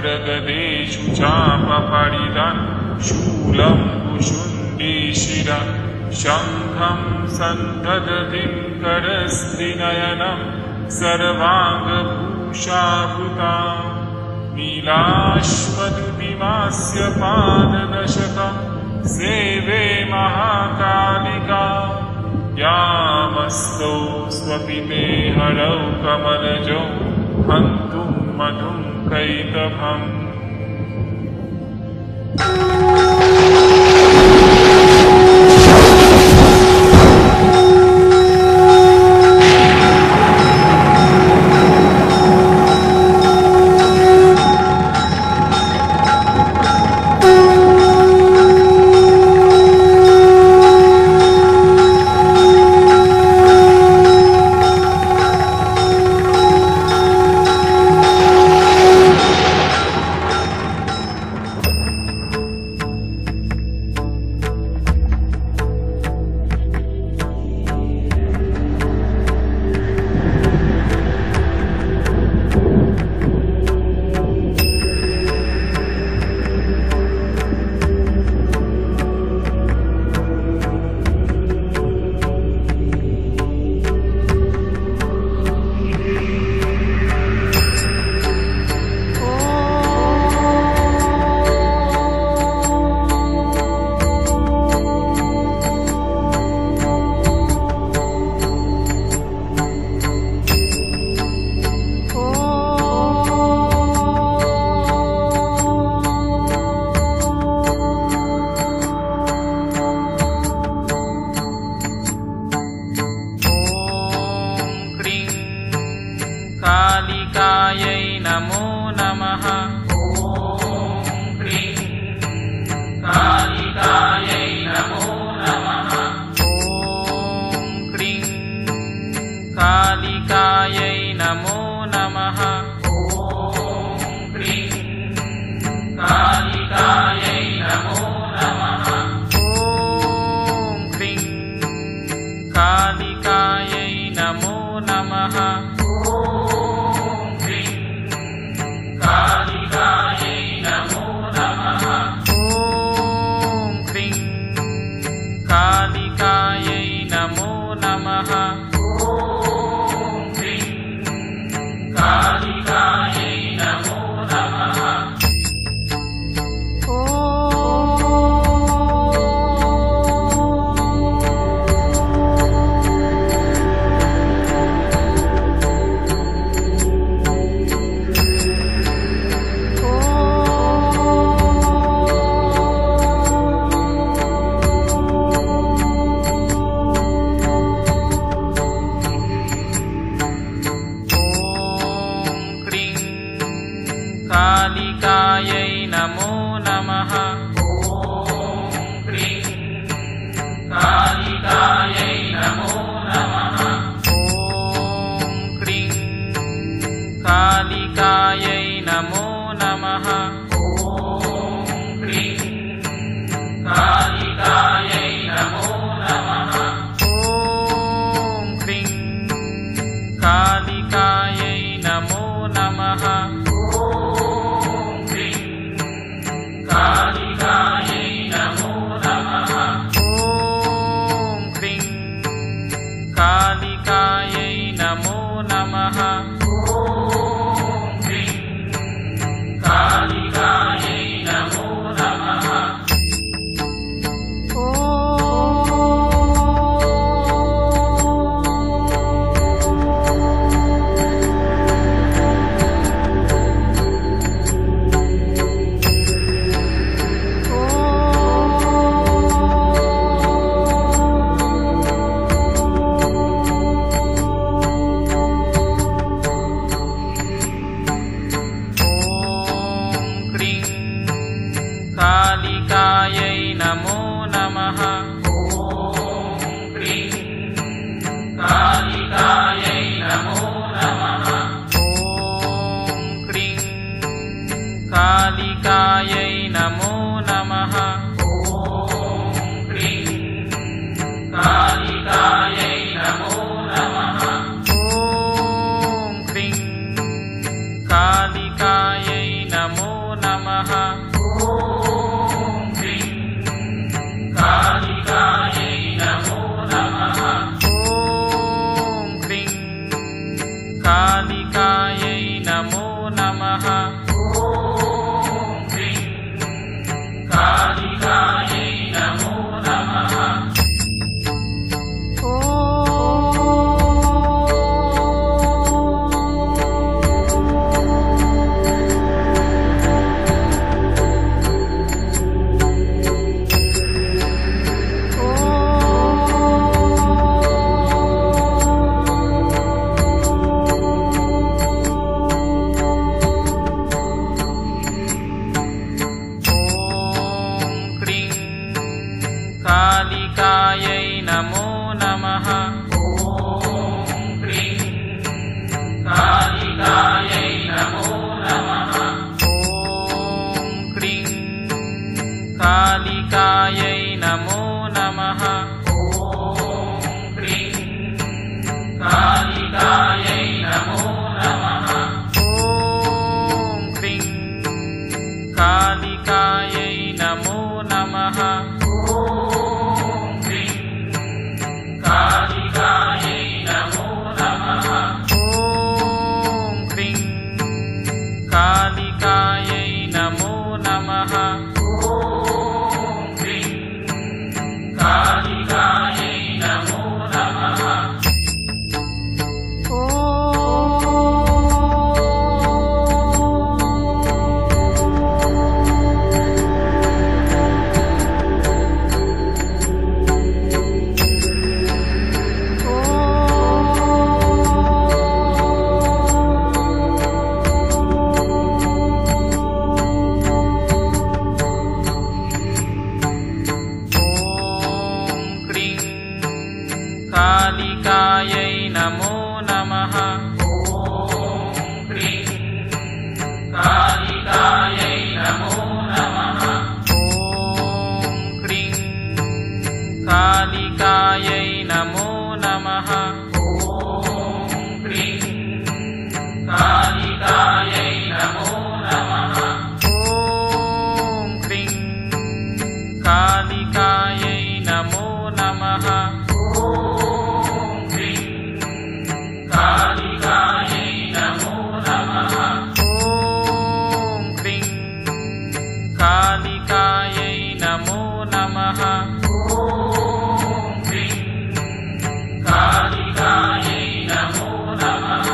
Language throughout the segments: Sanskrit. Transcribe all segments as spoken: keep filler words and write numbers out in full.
वक्रगदेषु चापपरिदन् शूलं कुशुण्डी शिरा शङ्खं सन्ददतिं करस्त्रिनयनं सर्वाङ्गभूषावृताम् नीलाश्वदुतिमास्य पाददशकं सेवे महाकालिका यामस्तौ स्वपिते हरौ कमलजौ हन्तुं मधुं कैतभम् कालिकायै नमो नमः। ॐ क्रीं कालिकायै नमो नमः। ॐ क्रीं कालिकायै नमो नमः। ॐ क्रीं कालिकायै नमो नमः। ॐ क्रीं कालिकायै नमो नमः। ॐ क्रीं कालिकायै नमो नमः। ॐ क्रीं कालिकायै नमो नमः। ॐ क्रीं कालिकायै नमो नमः। कालिकायै नमो नमः। ॐ क्रीं कालिकायै नमो नमः। ॐ क्रीं कालिकायै नमो नमः। ॐ क्रीं कालिकायै नमो नमः। ॐ क्रीं कालिकायै नमो नमः। कालिकायै नमो नमः। ॐ क्रीं कालिकायै नमो नमः। ॐ क्रीं कालिकायै नमो नमः।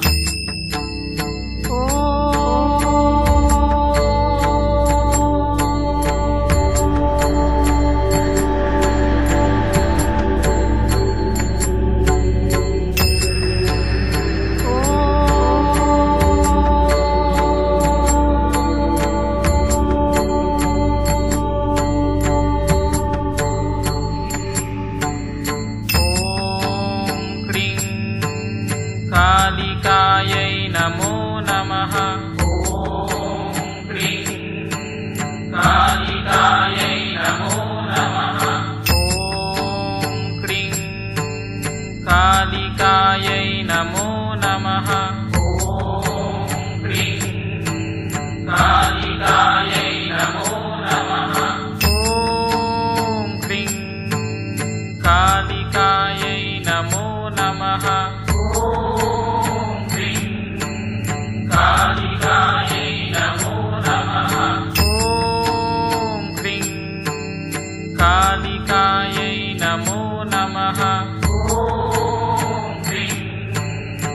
कालिकायै नमो नमः। ॐ क्रीं कालिकायै नमो नमः। ॐ क्रीं कालिकायै नमो नमः। ॐ क्रीं कालिकायै नमो नमः। ॐ क्रीं कालिकायै नमो नमः। कालिकायै नमो नमः। ॐ क्रीं कालिकायै नमो नमः। ॐ क्रीं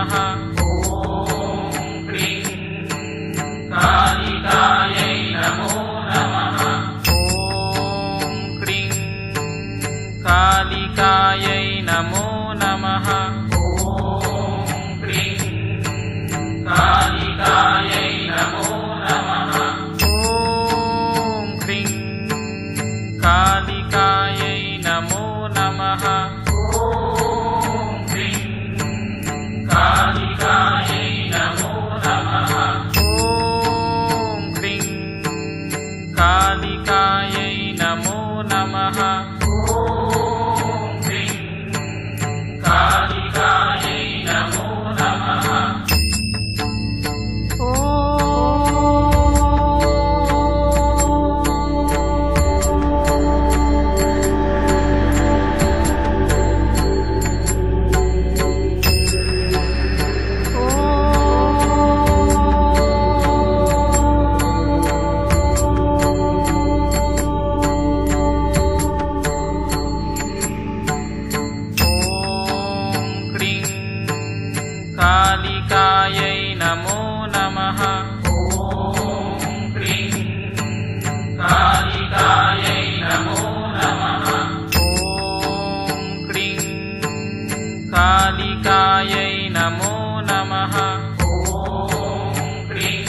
नमः। कालिकायै नमो नमः। ॐ क्रीं कालिकायै नमो नमः। ॐ क्रीं कालिकायै नमो नमः। ॐ क्रीं कालिकायै नमो नमः। ॐ क्रीं कालिकायै नमो नमः। ॐ क्रीं कालिकायै नमो नमः। ॐ क्रीं कालिकायै नमो नमः। कालिकायै नमो नमः। ॐ क्रीं कालिकायै नमो नमः। ॐ क्रीं कालिकायै नमो नमः। ॐ क्रीं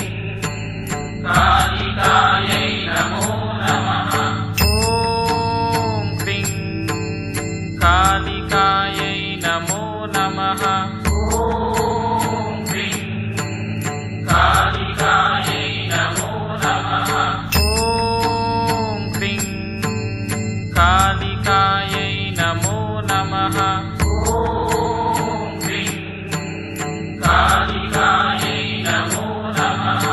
कालिकायै नमो नमः। ॐ क्रीं कालिकायै नमो नमः। कालिकायै नमो नमः। ॐ क्रीं कालिकायै नमो नमः। ॐ क्रीं कालिकायै नमो नमः।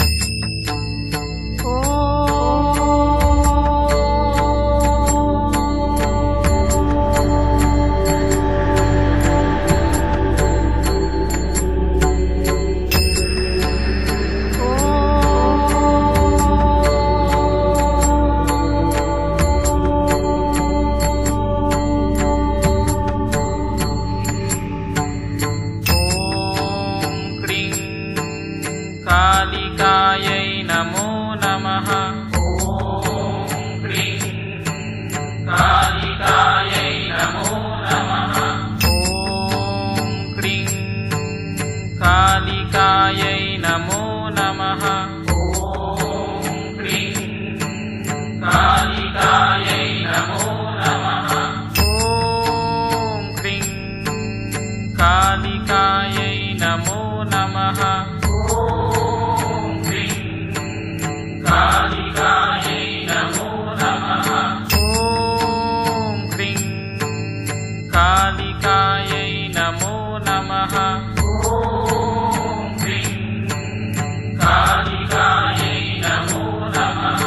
कालिकायै नमो नमः। ॐ क्रीं कालिकायै नमो नमः। ॐ क्रीं कालिकायै नमो नमः। ॐ क्रीं कालिकायै नमो नमः। ॐ क्रीं कालिकायै नमो नमः। कालिकायै नमो नमः। ॐ क्रीं कालिकायै नमो नमः। ॐ क्रीं कालिकायै नमो नमः।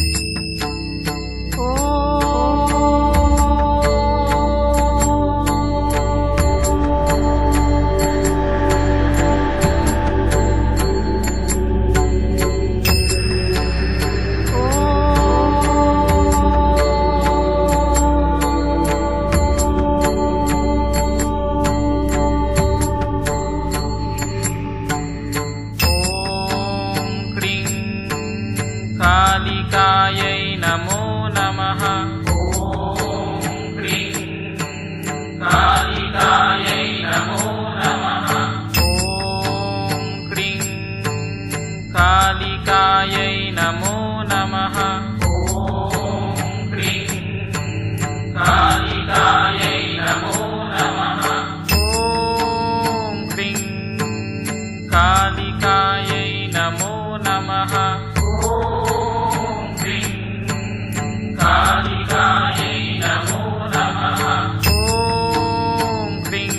कालिकायै नमो नमः। ॐ क्रीं कालिकायै नमो नमः। ॐ क्रीं कालिकायै नमो नमः। ॐ क्रीं कालिकायै नमो नमः। ॐ क्रीं कालिकायै नमो नमः। कालिकायै नमो नमः। ॐ क्रीं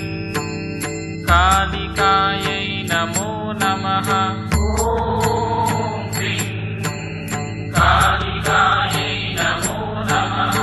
कालिकायै नमो नमः। ॐ क्रीं कालिकायै नमो नमः।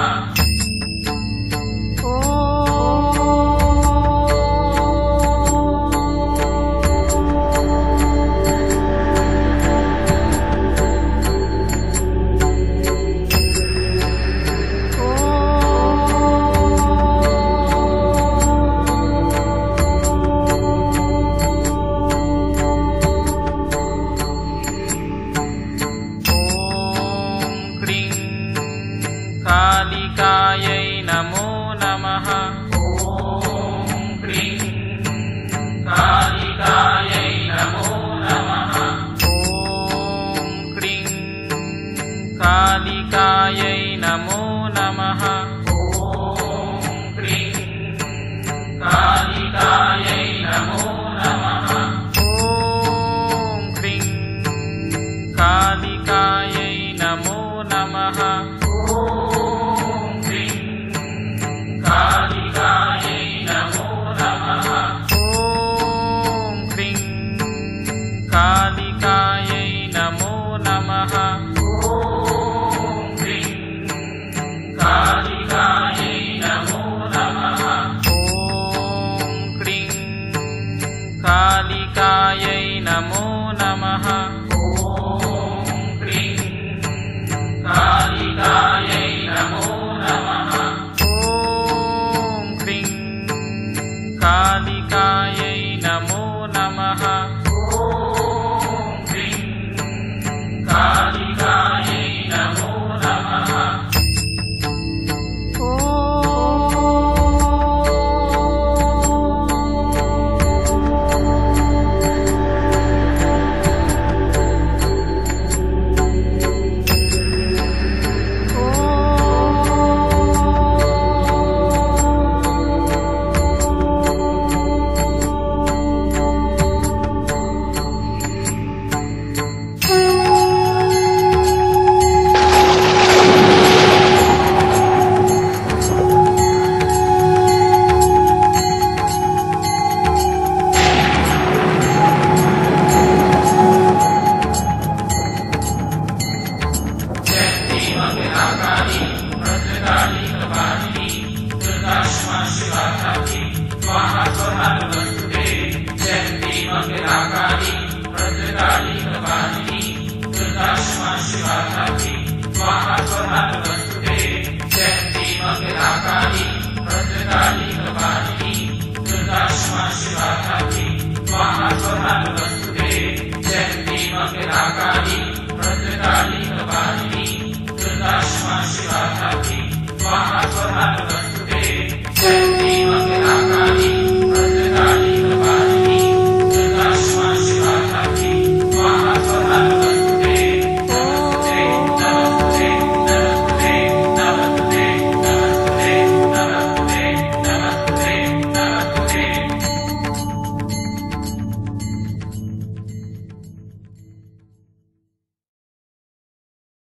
नमः ॐ ह्रीं कालिकायै नमो नमः स्वाहा